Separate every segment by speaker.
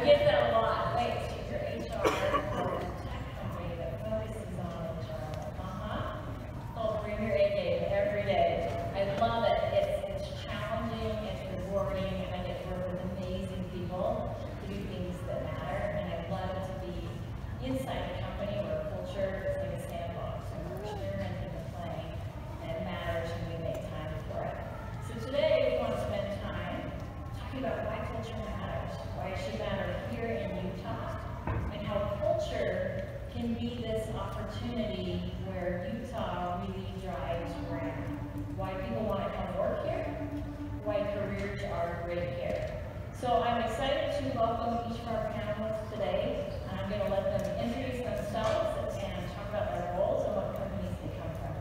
Speaker 1: get that a lot. Wait, so you're HR for a tech company that focuses on HR. I'll bring your A game every day. I love it. It's challenging, it's rewarding, and I get to work with amazing people to do things that matter. And I love to be inside a company where culture is like a sandbox, and we're experimenting and playing, and it matters, and we make time for it. So today we want to spend time talking about why culture matters, why it should matter here in Utah, and how culture can be this opportunity where Utah really drives brand. Why people want to come work here, why careers are great here. So I'm excited to welcome each of our panelists today. I'm going to let them introduce themselves and talk about their roles and what companies they come from.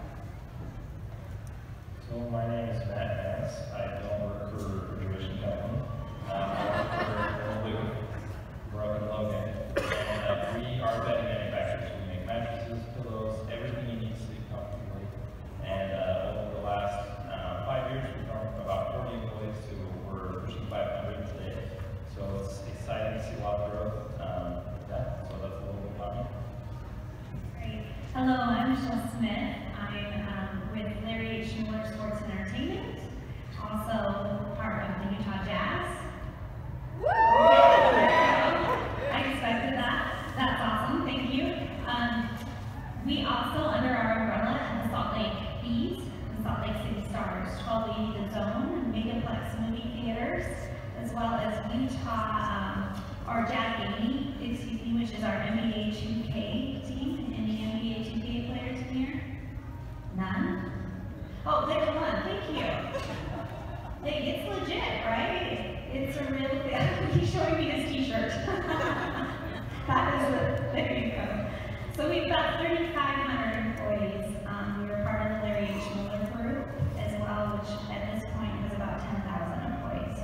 Speaker 2: So my name is Matt Vance. I don't work for a refrigeration company. I work for Logan Logan. And we are bedding manufacturers. We make mattresses, pillows, everything you need to sleep comfortably. And over the last 5 years, we've grown from about 40 employees to we're pushing 500 today. So it's exciting to see a lot of growth. So that's a little bit about me.
Speaker 3: Great. Hello, I'm Michelle Smith. I'm with Larry H. Miller Sports and Entertainment, also part of the Utah Jazz. Woo! I expected that. That's awesome. Thank you. We also, under our umbrella, have the Salt Lake Bees, the Salt Lake City Stars, 1280 The Zone, Megaplex movie theaters, as well as Utah, our Jack 80, which is our NBA 2K team. Any NBA 2K players in here? None? Oh, there's one. Thank you. Hey, it's legit, right? It's a real thing. He's showing me his t-shirt. That is it. There you go. So we've got 3,500 employees. We were part of the Larry H. Miller group as well, which at this point has about 10,000 employees.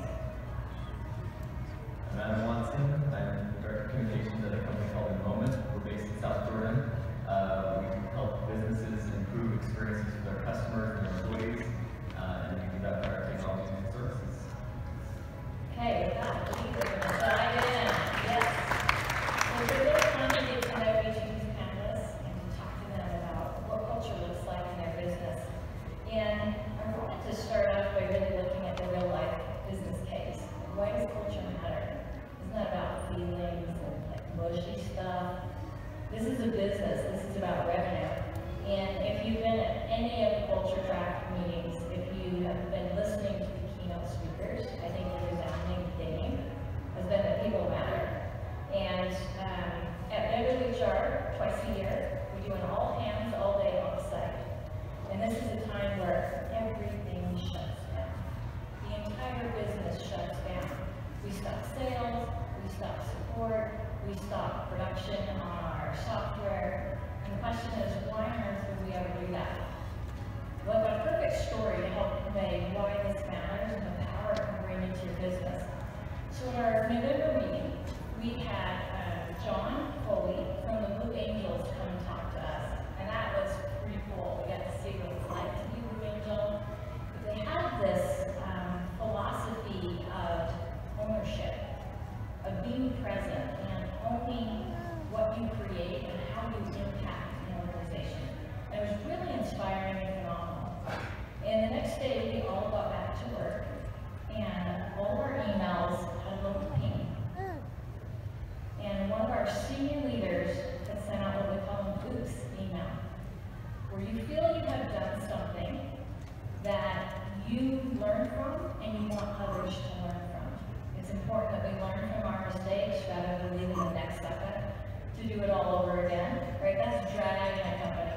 Speaker 4: And I'm Watson. I'm Director of Communications at a company called InMoment. We're based in South Jordan. We help businesses improve experiences for their customers and their employees, and we do that by our technology and services.
Speaker 1: Okay, with that, we're going to dive in. Yes. So we're really fun to get to know each of these panelists and to talk to them about what culture looks like in their business. And I wanted to start off by really looking at the real life business case. Why does culture matter? Isn't that about feelings and like mushy stuff? This is a business. This is about revenue. And if you've been at any of the culture track meetings, if you have been listening to the keynote speakers, I think the resounding theme has been that people matter. And at BambooHR, twice a year, we do an all hands, all day on site. And this is a time where everything shuts down. The entire business shuts down. We stop sales, we stop support, we stop production on our software. And the question is, why on earth would we ever do that? Well, I've got a perfect story to help convey why this matters and the power it can bring into your business. So in our November meeting, we had John Foley from the Blue Angels come and talk to us. And that was pretty cool. We got to see what it's like to be Blue Angel. They have this philosophy of ownership, of being present and owning what you create and how you impact an organization. And it was really inspiring and phenomenal. And the next day, we all got back to work, and all of our emails had a little ping. And one of our senior leaders had sent out what we call an oops email, where you feel you have done something that you learn from and you want others to learn from. It's important that we learn from our mistakes rather than leaving the next second to do it all over again, right? That's dragging a company.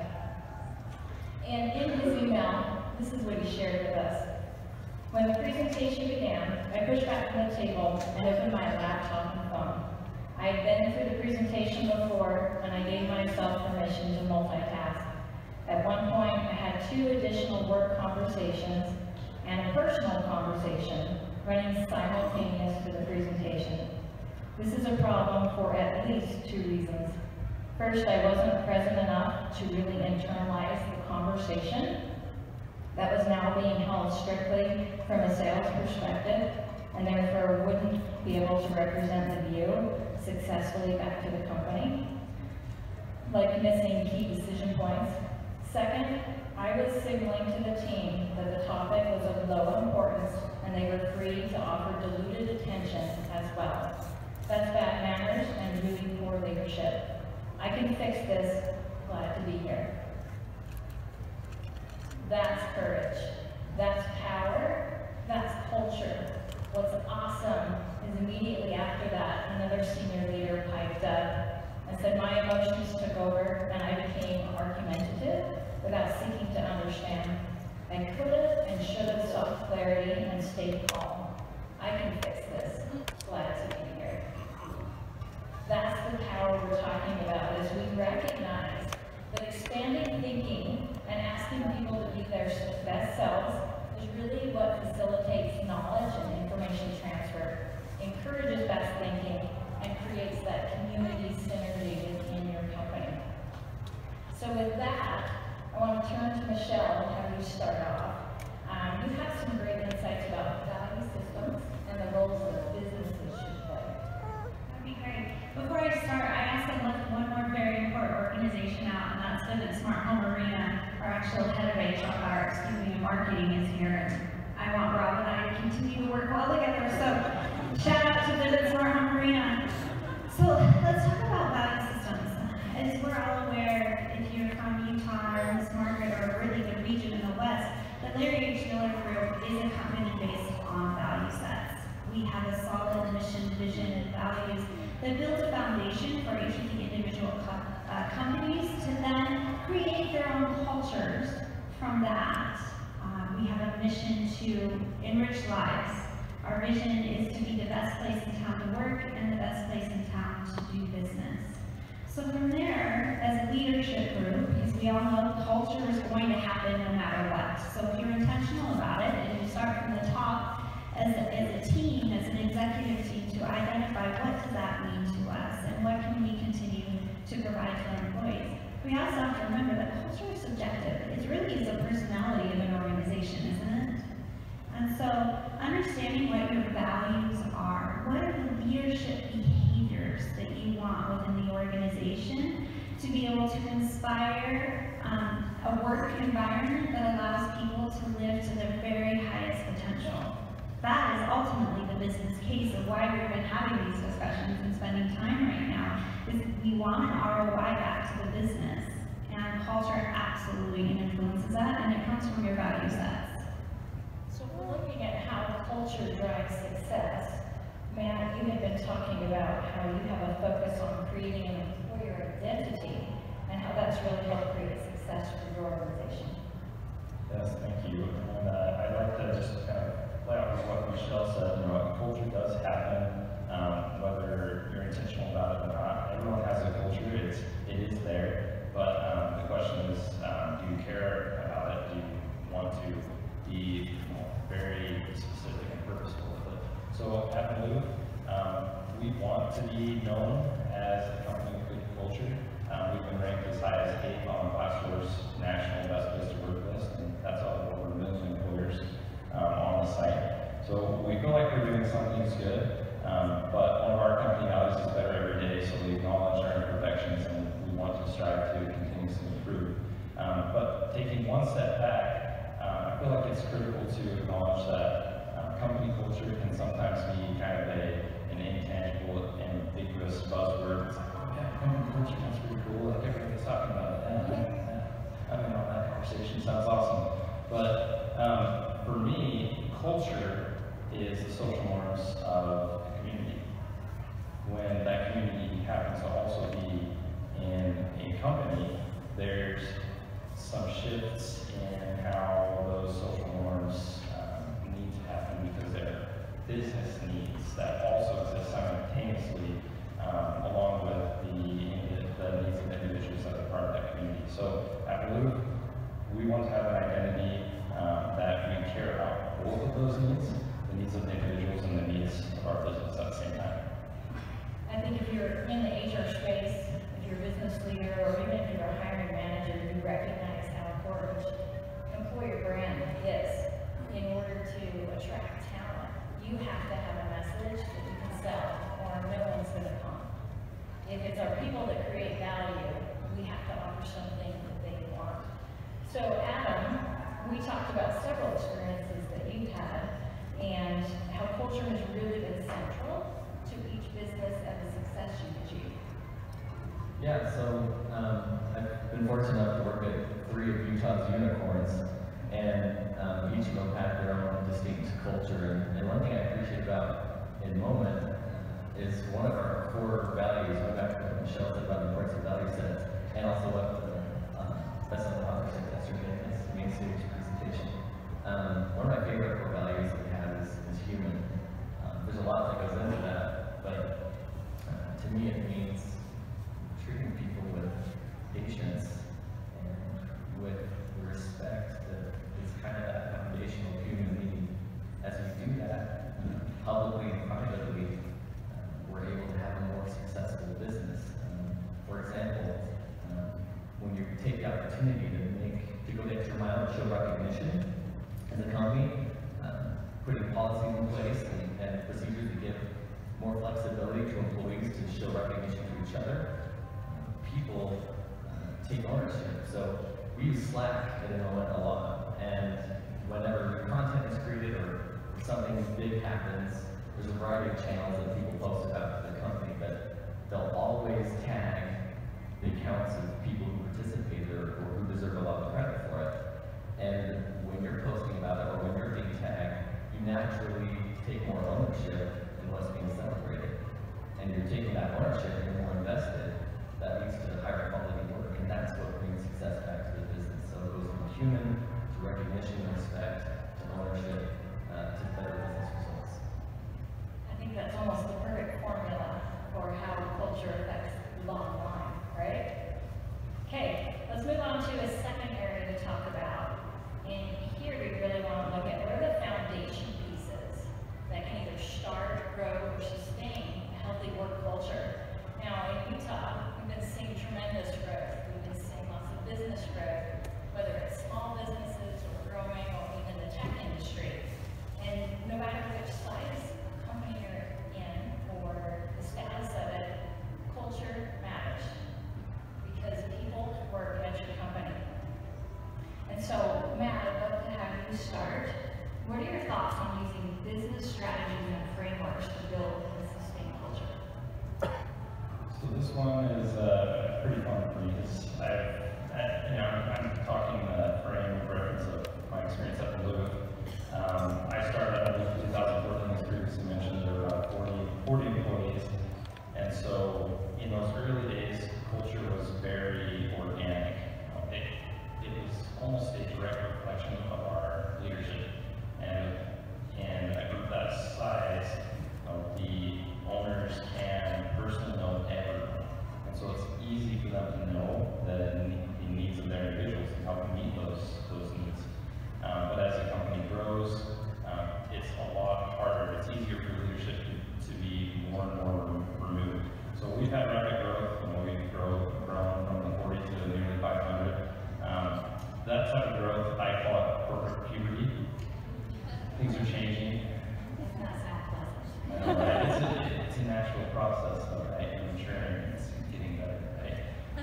Speaker 1: And in his email, this is what he shared with us. When the presentation began, I pushed back from the table and opened my laptop and phone. I had been through the presentation before, and I gave myself permission to multitask. At one point, I had 2 additional work conversations and a personal conversation running simultaneous to the presentation. This is a problem for at least 2 reasons. First, I wasn't present enough to really internalize the conversation. that was now being held strictly from a sales perspective, and therefore wouldn't be able to represent the view successfully back to the company, like missing key decision points. Second, I was signaling to the team that the topic was of low importance and they were free to offer diluted attention as well. That's bad manners and really poor leadership. I can fix this. Glad to be here. That's courage. That's power. That's culture. What's awesome is immediately after that, another senior leader piped up and said my emotions took over and I became argumentative without seeking to understand. I could have and should have sought clarity and stayed calm. I can fix this. Glad to be here. That's the power we're talking about as we recognize that expanding thinking and asking people to be their best selves is really what facilitates knowledge and information transfer, encourages best thinking, and creates that community synergy within your company. So with that, I want to turn to Michelle and have you start off. You have some great insights about value systems and the roles that businesses should play.
Speaker 3: That'd be great. Before I start, I also left one more very important organization out, and that's Vivid Smart Home Arena. Our actual head of HR, marketing is here, and I want Rob and I to continue to work well together. So shout out to Vivid Smart Home Arena. So let's talk about value systems. As we're all aware, if you're from Utah or Miss Margaret or a really good region in the West, the Larry H. Miller Group is a company based on value sets. We have a solid mission, vision, and values that build a foundation for each of the individual companies to then create their own cultures from that. We have a mission to enrich lives. Our vision is to be the best place in town to work and the best place in town to do business. So from there, as a leadership group, because we all know culture is going to happen no matter what. So if you're intentional about it and you start from the top as a team, as an executive team, to identify what does that mean to us and what can we continue to provide to our employees. We also have to remember that culture is subjective. It really is a personality of an organization, isn't it? And so understanding what your values are, what are the leadership behaviors that you want within the organization to be able to inspire a work environment that allows people to live to their very highest potential. That is ultimately the business case of why we've been having these discussions and spending time right now, is we want an ROI back to the business. And culture absolutely influences that, and it comes from your value sets.
Speaker 1: So we're looking at how culture drives success. Matt, you had been talking about how you have a focus on creating an employer identity and how that's really helped create success for your organization.
Speaker 2: Yes, thank you. And I'd like to just kind of play off of what Michelle said. Culture does happen, whether you're intentional about it or not. Everyone has a culture. It is there. But the question is, do you care about it? Do you want to be very specific and purposeful with it? So at Blue, we want to be known as a company with good culture. We've been ranked as high as 8 on Glassdoor's National Best Place to Work list, and that's all over 1 million employers on the site. So we feel like we're doing something that's good, but one of our company values is better every day, so we acknowledge our imperfections and we want to strive to continuously improve. But taking one step back, I feel like it's critical to acknowledge that company culture can sometimes be kind of an intangible, ambiguous buzzword. It's like, oh yeah, company culture sounds pretty cool, like everybody's talking about it. I've been on that conversation, sounds awesome. But for me, culture is the social norms of a community. When that community happens to also be in a company, there's some shifts in how those social norms need to happen because they're business needs that also exist simultaneously along with the needs of individuals that are part of that community. So at Blue, we want to have an identity that we care about both of those needs, the needs of the individuals and the needs of our business at the same time.
Speaker 1: I think if you're in the HR space, if you're a business leader, or even if you're a hiring manager, you recognize how important employer brand
Speaker 4: is one of our core values. Going back to what Michelle said about the importance of value sets, and also what the best-selling author said yesterday in his main stage presentation. One of my favorite core values that we have is human. There's a lot that goes into that, but to me it means treating people with patience and with the respect that is kind of that foundational human need. As we do that, publicly and privately, we're able to have a more successful business. For example, when you take the opportunity to go the extra mile and show recognition as a company, putting policies in place and procedures to give more flexibility to employees to show recognition to each other, people take ownership. So we use Slack at InMoment a lot, and whenever new content is created or something big happens, there's a variety of channels that people post about the company, but they'll always tag the accounts of people who participated or who deserve a lot of credit for it. And when you're posting about it or when you're being tagged, you naturally take more ownership in what's being celebrated. And you're taking that ownership and you're more invested. That leads to higher quality work, and that's what brings success back to the business. So it goes from human to recognition, respect, to ownership, to better business results.
Speaker 1: I think that's almost the perfect formula for how culture affects the bottom line, right? Okay, let's move on to a second area to talk about. And here we really want to look at what are the foundation pieces that can either start, grow, or sustain a healthy work culture. Now, in Utah, we've been seeing tremendous growth. We've been seeing lots of business growth, whether it's small businesses or growing or even the tech industry. And no matter which size company you're in or the status of it, culture matters because people work at your company. And so, Matt, I'd love to have you start. What are your thoughts on using business strategies and frameworks to build and sustain culture?
Speaker 2: So this one is pretty fun for me because I'm talking frame of reference of my experience at Blue. I started out in 2014, as previously mentioned, there were about 40 employees. And so in those early days, culture was very organic. It was almost a direct reflection of our leadership. And in a group that size, the owners can personally know everyone. And so it's easy for them to know the needs of their individuals and how to meet those needs. But as the company grows, it's a lot harder. It's easier for leadership to be more and more removed. So we've had rapid growth. We've grown from the 40 to nearly 500. That type of growth, I call it corporate puberty. Things are changing.
Speaker 1: It's not sound pleasant.
Speaker 2: Right? It's a natural process, though, right? And maturing, it's getting better, right?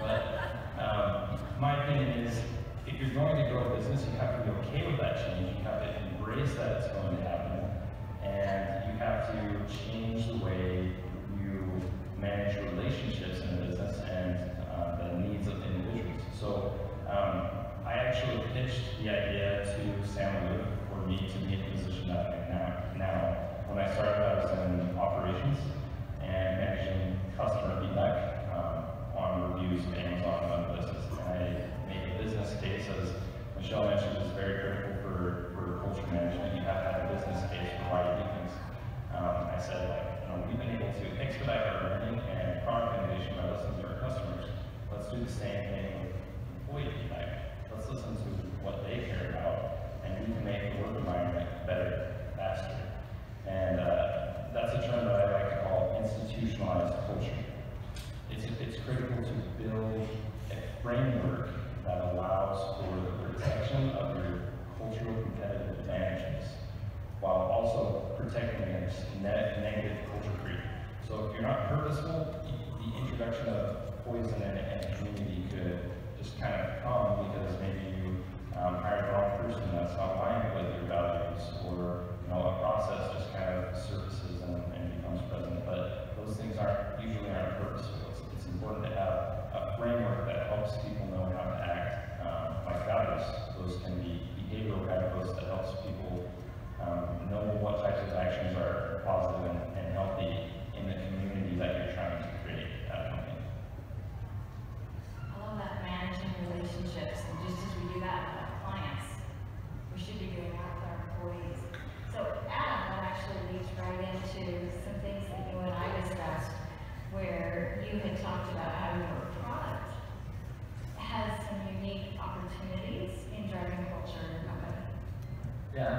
Speaker 2: But my opinion is, if you're going to grow a business, you have to be okay with that change. You have to embrace that it's going to happen, and you have to change the way you manage your relationships in the business and the needs of the individuals. So I actually pitched the idea to Sam Luke for me to be in the position that I'm in now. When I started, I was in operations and managing customer feedback on reviews of Amazon and other business. And I made a business case, as Michelle mentioned, is very critical for culture management. You have to have a business case for why you do things. I said, we've been able to expedite our learning and product innovation by listening to our customers. Let's do the same thing with employee feedback. Let's listen to what they care about, and we can make the work environment better, faster. And that's a term that I like to call institutionalized culture. It's critical to build a framework that allows for the protection of your cultural competitive advantages, while also protecting against negative culture creep. So if you're not purposeful, the introduction of poison in a community could just kind of come because maybe you hired the wrong person that's not aligned with your values, or a process just kind of surfaces and becomes present. But those things usually aren't purposeful. It's important to have a framework that helps people know how to act like values. Those can be behavioral guideposts that helps people know what types of actions are positive and healthy in the community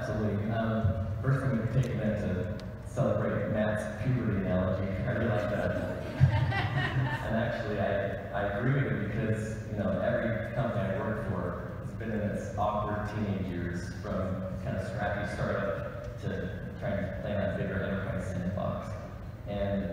Speaker 4: absolutely. First I'm going to take a minute to celebrate Matt's puberty analogy. I really like that. And actually, I agree with it because, you know, every company I work for has been in its awkward teenage years, from kind of scrappy startup to trying to play that bigger enterprise sandbox. And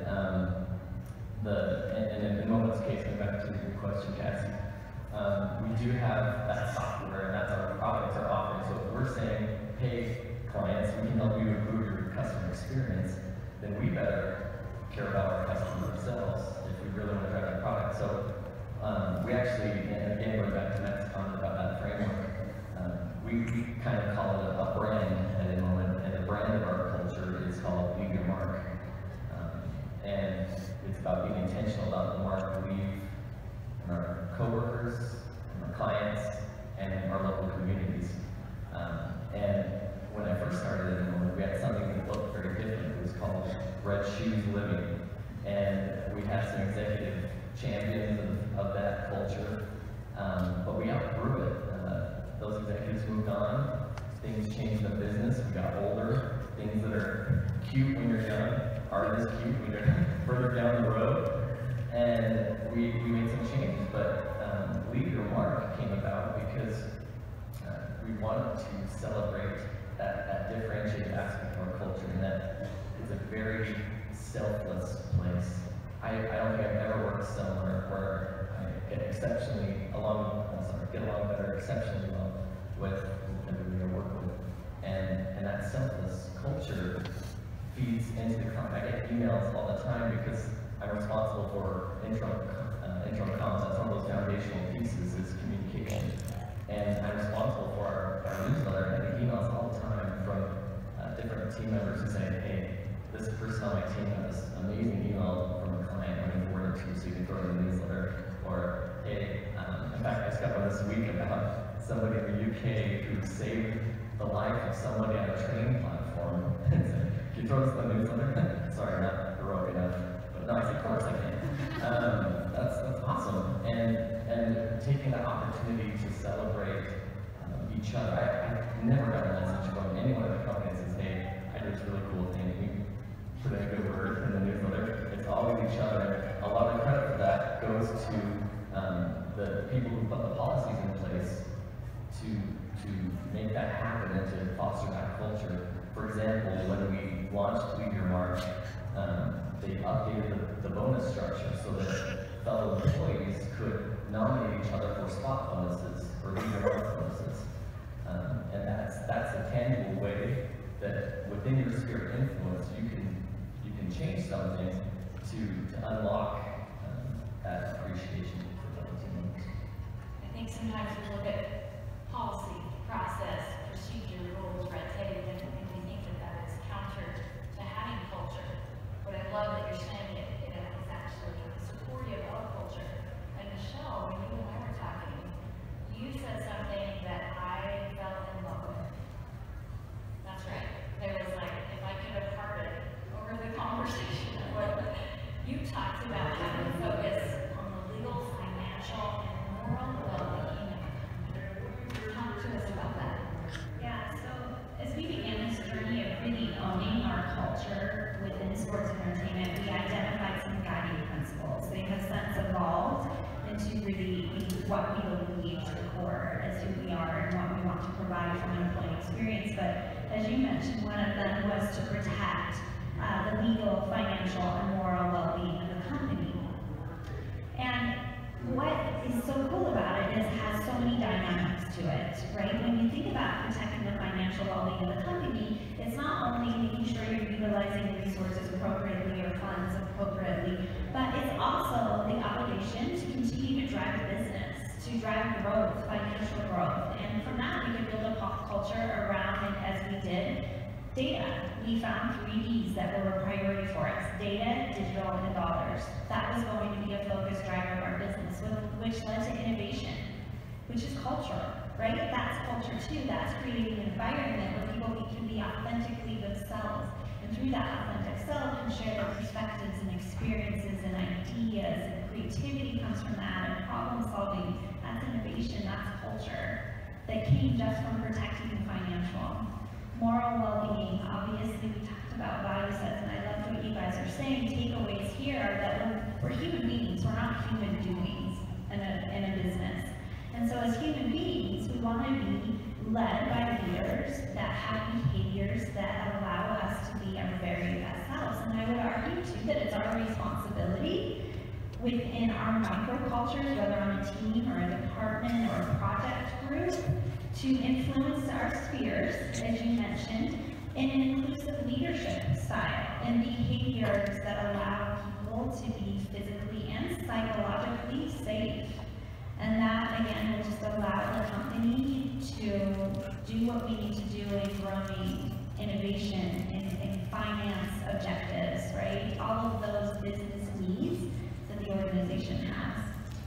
Speaker 4: in Moment's case, going back to your question, Cassie, we do have that software, and that's our product, our offering. So if we're saying, hey, clients, we can help you improve your customer experience, then we better care about our customers themselves if we really want to drive that product. So we actually, and again, going back to Matt's comment about that framework, we kind of call it a brand at InMoment, and the brand of our culture is called Leave Your Mark. And it's about being intentional about the mark we leave in our coworkers, in our clients, and in our local communities. And when I first started at InMoment, we had something that looked very different. It was called Red Shoes Living. And we had some executive champions of that culture, but we outgrew it. Those executives moved on, things changed in the business, we got older, things that are cute when you're young aren't as cute when you're further down the road, and we made some changes, but Leave Your Mark came about because we wanted to celebrate that differentiated aspect of our culture, and that it's a very selfless place. I don't think I've ever worked somewhere where I get along better exceptionally well with everybody I work with. And that selfless culture feeds into the company. I get emails all the time because I'm responsible for intro comms. That's one of those foundational pieces is communication. And I'm responsible for our newsletter, and I get emails all the time from different team members who say, hey, this person on my team got this amazing email from a client I'm forwarded to, so you can throw it in the newsletter. Or, hey, in fact, I just got one this week about somebody in the UK who saved the life of somebody on a training platform. Can you throw this in the newsletter? Sorry, not heroic enough. But no, I said, of course I can. That's awesome. And taking that opportunity to celebrate each other. I've never gotten a message from anyone at the company that says, hey, I did this really cool thing. Put in a good word in the newsletter. It's always each other. A lot of the credit for that goes to the people who put the policies in place to make that happen and to foster that culture. For example, when we launched Leave Your Mark, they updated the bonus structure so that fellow employees could nominate each other for spot bonuses or Leave Your Mark bonuses. And that's a tangible way that within your sphere of influence you can change something to unlock that appreciation for fellow team members.
Speaker 1: I think sometimes we look at policy, process, procedure, rules, red tape, and we think that is counter to having culture. But I love that you're saying it is actually supportive of culture. And Michelle, when you and I were talking, you said something that I fell in love with. That's right. There was like, if I could have parted over the conversation of what you talked about, having focus on the legal, financial, and moral well-being. Talk to us about that.
Speaker 3: Yeah, so as we began this journey of really owning our culture within sports and entertainment, we identified some guiding principles. They have since evolved into really what we believe to the core as who we are and what we want to provide from an employee experience. But as you mentioned, one of them was to protect the legal, financial, and moral well-being of the company. And what is so cool about it is it has so many dynamics to it, right? When you think about protecting the financial well-being of the company, it's not only making sure you're utilizing resources appropriately or funds appropriately, but it's also the obligation to continue to drive the business, to drive growth, financial growth. And from that, we could build a pop culture around, and as we did, data. We found 3 Ds that were a priority for us: data, digital, and dollars. That was going to be a focus driver of our business, which led to innovation, which is culture, right? That's culture too. That's creating an environment where people can be authentically themselves. And through that authentic self can share their perspectives and experiences and ideas, and creativity comes from that, and problem solving. That's innovation, that's culture that came just from protecting the financial. moral well-being. Obviously, we talked about value sets, and I loved what you guys are saying. Takeaways here are that we're human beings. We're not human doings in a business. And so as human beings, we want to be led by leaders that have behaviors that allow us to be our very best selves. And I would argue, too, that it's our responsibility within our microcultures, whether on a team or a department or a project group, to influence our spheres, as you mentioned, in an inclusive leadership style and behaviors that allow people to be physically and psychologically safe. And that, again, will just allow the company to do what we need to do in growing innovation and finance objectives, right? All of those business needs that the organization has.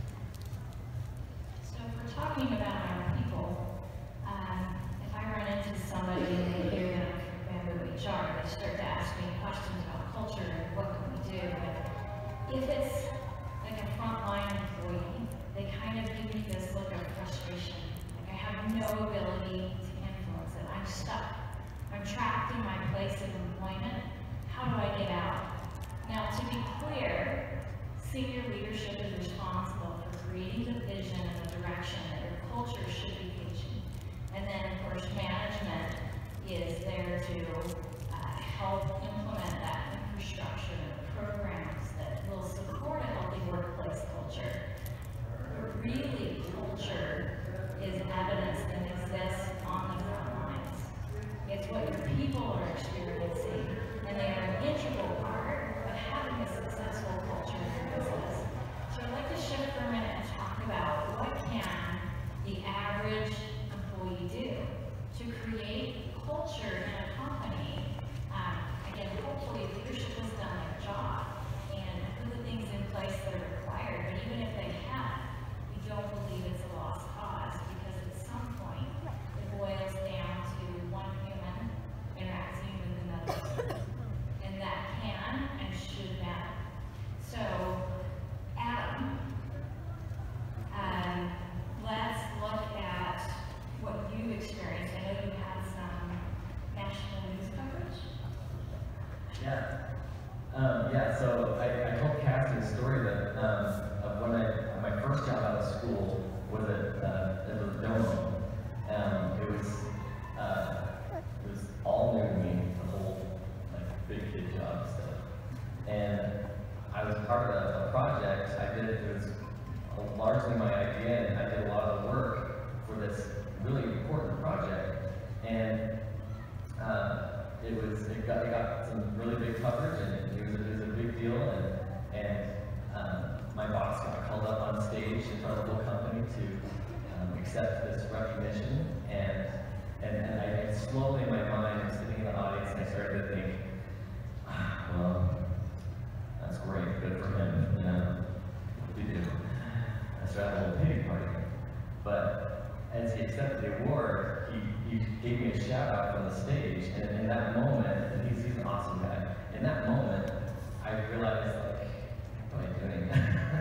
Speaker 1: So if we're talking about our people, if I run into somebody and they hear that I'm from BambooHR, they start to ask me questions about culture and what can we do. And if it's like a frontline employee, they kind of give me this look of frustration. Like I have no ability to influence it. I'm stuck. I'm trapped in my place of employment. How do I get out? Now, to be clear, senior leadership is responsible for creating the vision and the direction that your culture should be taking. And then, of course, management is there to help implement that infrastructure and programs that will support a healthy workplace culture. But really, culture is evidence that exists on the front lines. It's what your people are experiencing, and they are an integral part of having a successful culture in your business. So I'd like to shift for a minute and talk about what can the average employee do to create culture in a company. Again, hopefully leadership has done their job and put the things in place that are required, but even if they have, we don't believe it's a lost cause, because at some point it boils down to one human interacting with another human. And that can and should matter. So, Adam, let's look at what you experienced. I know you had some national news coverage.
Speaker 4: So I told Cassie a story that of when my first job out of school was at a Domo. It was all new to me, the whole like big kid job stuff. And I was part of a project. It was largely my idea, and I did a lot of the work for this really important project. And it got some really big coverage, and it was a big deal. And my boss got called up on stage in front of the whole company to accept this recognition. And I slowly in my mind, I'm sitting in the audience, and I started to think, well, that's great, good for him, you know, what do you do? I started a little pity party. But as he accepted the award, he gave me a shout out from the stage, and in that moment, and he's an awesome guy, in that moment, I realized, like, what am I doing?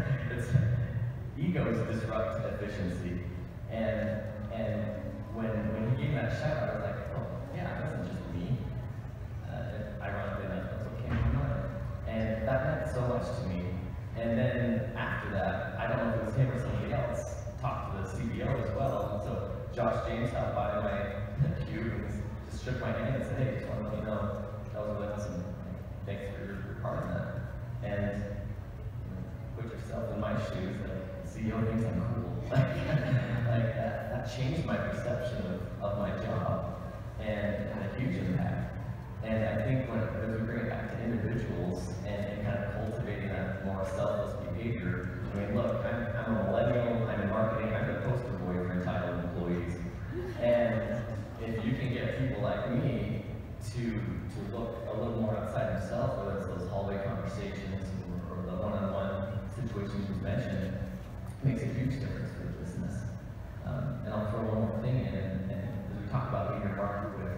Speaker 4: Egos disrupt efficiency, and when he gave me that shout out, I was like, oh, yeah, it wasn't just me. Ironically enough, that's what came to mind. And that meant so much to me. And then after that, I don't know if it was him or somebody else, talked to the CEO as well. So Josh James stopped by my cube and just shook my hand and said, hey, just want to let you know that was really awesome. Thanks for your part in that. And put yourself in my shoes, like the CEO thinks I'm cool. like that changed my perception of my job and had a huge impact. And I think as we bring it back to individuals and kind of cultivating that more selfless behavior, I mean, look, I'm a millennial, I'm in marketing, I'm the poster boy for entitled employees. And if you can get people like me to look a little more outside themselves, whether it's those hallway conversations or the one-on-one situations you mentioned, it makes a huge difference for the business. And I'll throw one more thing in, and as we talk about leading our market with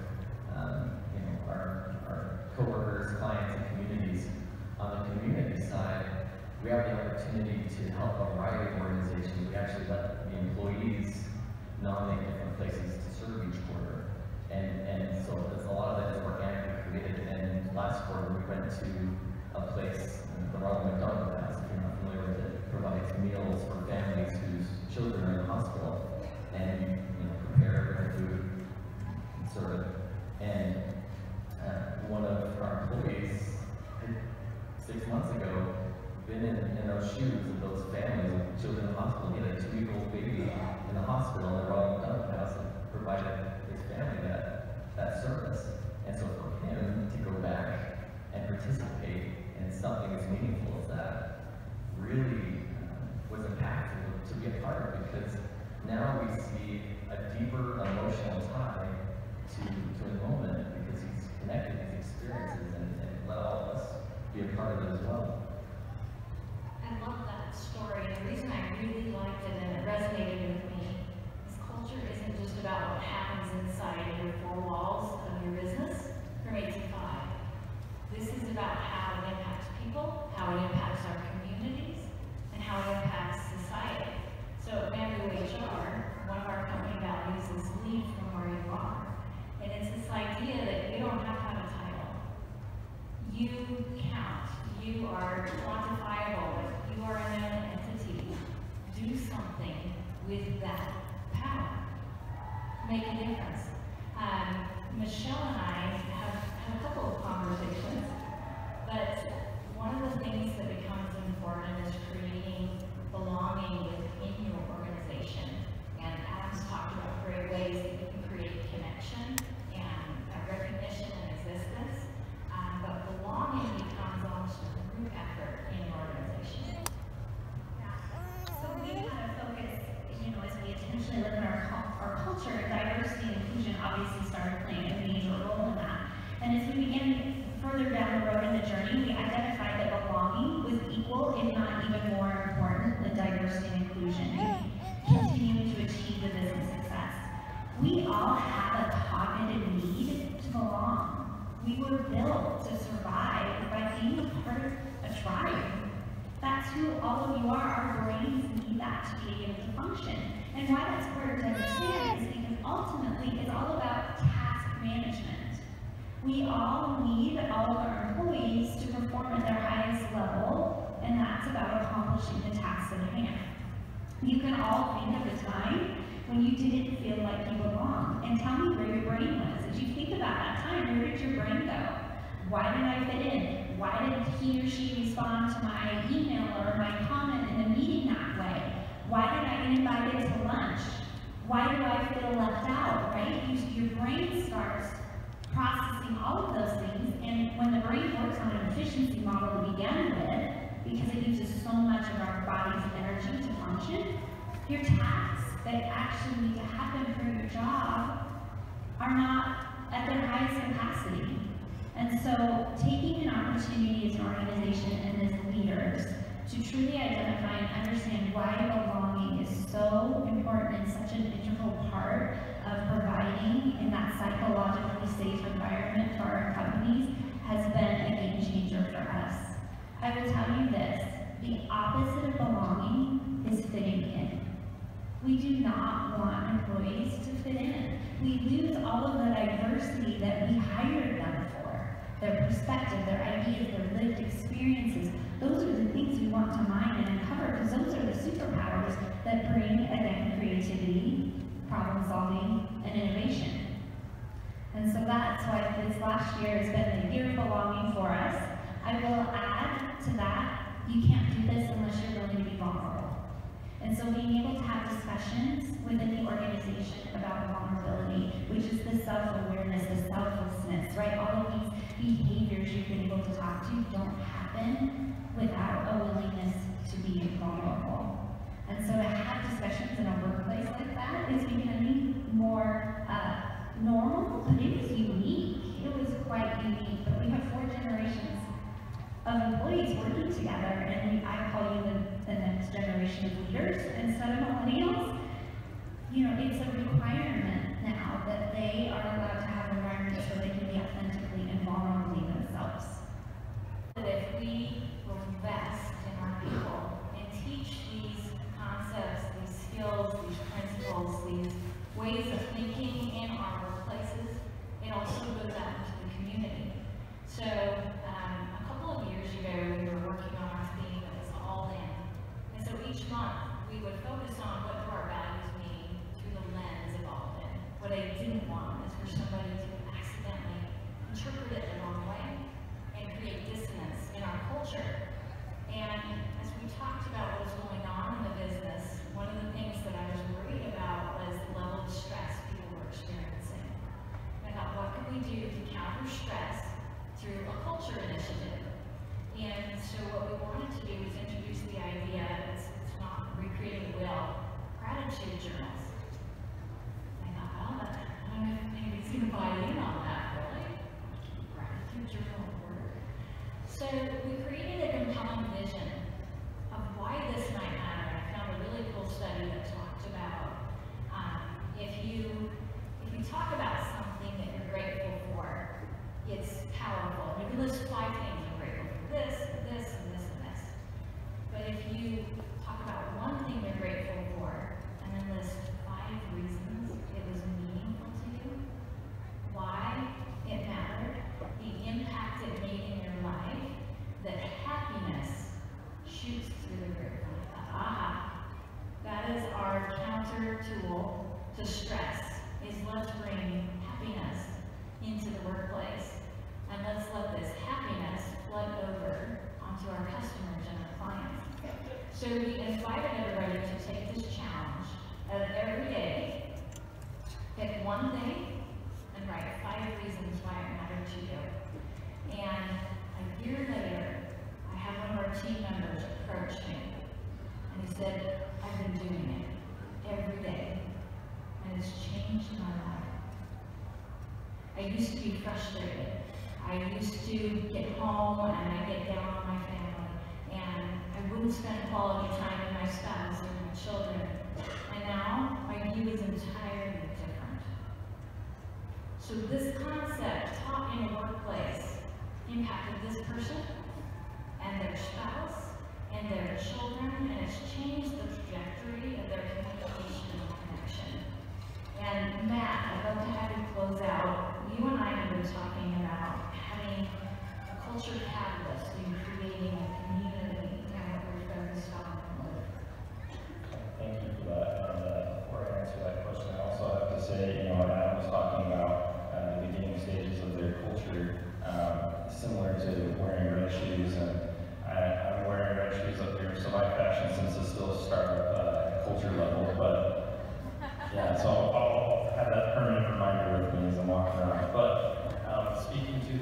Speaker 4: our coworkers, clients, and communities, on the community side, we have the opportunity to help a variety of organizations. We actually let the employees nominate different places to serve each quarter. And so there's a lot of that is organically created. And last quarter we went to a place, the Ronald McDonald House, if you're not familiar with it, provides meals for families whose children are in the hospital, and prepare food, sort of. And one of our employees had 6 months ago been in those shoes of those families with children in the hospital. He had a 2-week-old baby in the hospital, and the Ronald McDonald House had provided his family that service. And so for him to go back and participate in something as meaningful as that really was impactful to be a part of, because now we see a deeper emotional tie to InMoment, because he's connected his experiences and let all of us be a part of it as well.
Speaker 1: I love that story. The reason I really liked it and it resonated with me is culture isn't just about what happens inside your 4 walls of your business from 8 to 5. This is about how it impacts people, how it impacts our communities, and how it impacts society. So at BambooHR, one of our company values is lead from where you are. And it's this idea that you don't have to have a title. You count. You are quantifiable. You are a known entity. Do something with that power. Make a difference. Michelle and I have had a couple of conversations, but one of the things that becomes important is creating belonging within your organization. And Adam's talked about great ways that you can create connection and recognition and existence, but belonging becomes almost a group effort in your organization.
Speaker 3: So we kind of focus, as we intentionally look at our culture, diversity and inclusion obviously started playing a major role in that. And as we began further down the road in the journey, we identified that belonging was equal, if not even more important, than diversity and inclusion, continuing to achieve the business success. We all have a cognitive need to belong. We were built to survive by being a part of a tribe. That's who all of you are. Our brains need that to be able to function. And why that's important to understand is because ultimately it's all about task management. We all need all of our employees to perform at their highest level, and that's about accomplishing the tasks at hand. You can all think of a time when you didn't feel like you belonged, and tell me where your brain was. As you think about that time, where did your brain go? Why did I fit in? Why did he or she respond to my email or my comment in the meeting that way? Why did I get invited to lunch? Why do I feel left out, right? Your brain starts processing all of those things, and when the brain works on an efficiency model to begin with, because it uses so much of our body's energy to function, your tasks that actually need to happen for your job are not at their highest capacity. And so taking an opportunity as an organization and as leaders to truly identify and understand why belonging is so important and such an integral part of providing in that psychologically safe environment for our companies has been a game changer for us. I will tell you this, the opposite of belonging is fitting in. We do not want employees to fit in. We lose all of the diversity that we hired them for. Their perspective, their ideas, their lived experiences. Those are the things we want to mine and uncover, because those are the superpowers that bring, again, creativity, problem solving, and innovation. And so that's why this last year has been the year of belonging for us. I will add to that, you can't do this unless you're willing to be vulnerable. And so being able to have discussions within the organization about vulnerability, which is the self-awareness, the selflessness, right? All of these behaviors you've been able to talk to don't happen without a willingness to be vulnerable. And so to have discussions in a workplace like that is becoming more normal, but it is unique. It was quite unique, but we have 4 generations of employees working together, and I call you the next generation of leaders instead of millennials. It's a requirement now that they are allowed to have environments where they can be authentically and vulnerably themselves.
Speaker 1: If we will invest in our people and teach these concepts, these skills, these principles, these ways of thinking in our workplaces, it'll we wanted to do is introduce the idea, it's not recreating the wheel, gratitude journals. I thought, well, I don't know if anybody's going to buy in on that, really. Gratitude journal work. So we created a compelling vision of why this might matter. I found a really cool study that talked about if you talk about something that you're grateful for, it's powerful. You can list 5 things. I'm grateful for this, and this, and this, and this. But if you talk about one thing you're grateful for, and then list 5 reasons it was meaningful to you, why it mattered, the impact it made in your life, that happiness shoots through the roof. And I thought, aha, that is our counter tool to stress, is let's bring happiness into the workplace. And let's let this happiness flood over onto our customers and our clients. So we invited everybody to take this challenge of every day, pick one thing, and write 5 reasons why it mattered to you. And a year later, I had one of our team members approach me, and he said, I've been doing it every day, and it's changed my life. I used to be frustrated. I used to get home and I'd get down on my family, and I wouldn't spend quality time with my spouse or my children. And now my view is entirely different. So this concept taught in a workplace impacted this person and their spouse and their children, and it's changed the trajectory of their communication and connection. And Matt, I'd love to have you close out. You and I have been talking about having a culture catalyst and creating a community, and what we're focused on.
Speaker 2: Thank you for that. And before I answer that question, I also have to say, Adam was talking about the beginning stages of their culture, similar to wearing red shoes, and I'm wearing red shoes up here, so my fashion sense is still a startup at culture level, but yeah, so I'll have that permanent reminder with me as I'm walking around. But speaking to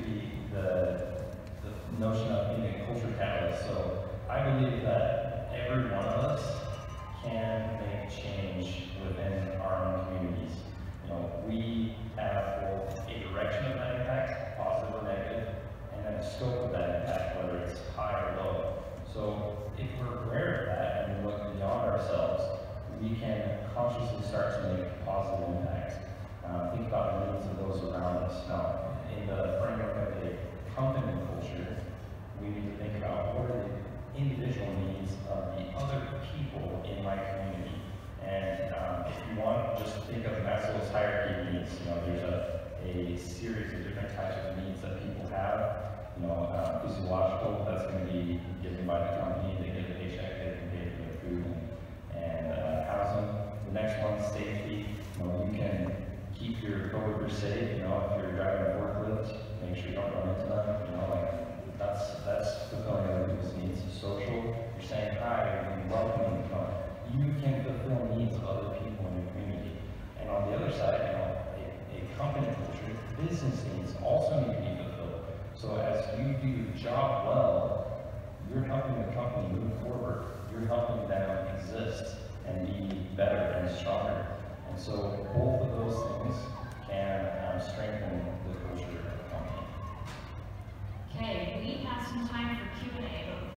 Speaker 2: the notion of being a culture catalyst, so I believe that every one of us can make change within our own communities. We have both a direction of that impact, positive or negative, and then a scope of that impact, whether it's high or low. So if we're aware of that and we look beyond ourselves, we can consciously start to make a positive impact. Think about the needs of those around us. Now, in the framework of a company culture, we need to think about what are the individual needs of the other people in my community. And if you want, just think of Maslow's hierarchy of needs. There's a series of different types of needs that people have. Physiological, that's going to be given by the company. They get a paycheck, they can pay for their food and housing. The next one, safety. You can keep your coworkers safe. If you're driving a forklift, make sure you don't run into them. That's fulfilling other people's needs. Social, you're saying hi, you're welcoming. You can fulfill needs of other people in your community. And on the other side, a company culture, business needs also need to be fulfilled. So as you do your job well, you're helping the company move forward. You're helping them exist and be better and stronger. And so both of those things can strengthen the culture of the company.
Speaker 1: Okay, we have some time for Q&A.